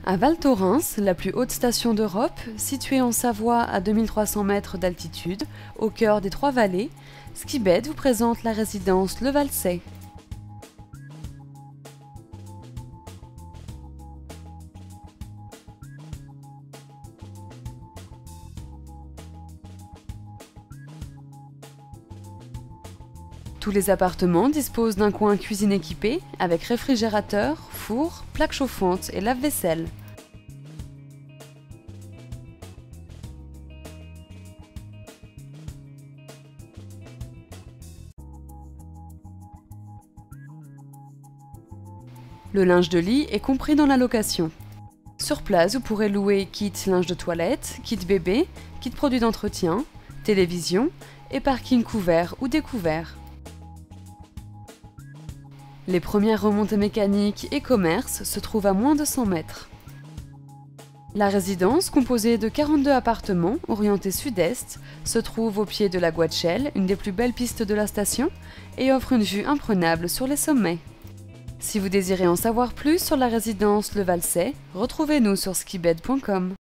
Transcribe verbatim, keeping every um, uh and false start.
À Val Thorens, la plus haute station d'Europe, située en Savoie à deux mille trois cents mètres d'altitude, au cœur des Trois-Vallées, Skibed vous présente la résidence Le Valsay. Tous les appartements disposent d'un coin cuisine équipé avec réfrigérateur, four, plaque chauffante et lave-vaisselle. Le linge de lit est compris dans la location. Sur place, vous pourrez louer kit linge de toilette, kit bébé, kit produits d'entretien, télévision et parking couvert ou découvert. Les premières remontées mécaniques et commerces se trouvent à moins de cent mètres. La résidence, composée de quarante-deux appartements orientés sud-est, se trouve au pied de la Guatchelle, une des plus belles pistes de la station, et offre une vue imprenable sur les sommets. Si vous désirez en savoir plus sur la résidence Le Valsay, retrouvez-nous sur skibed point com.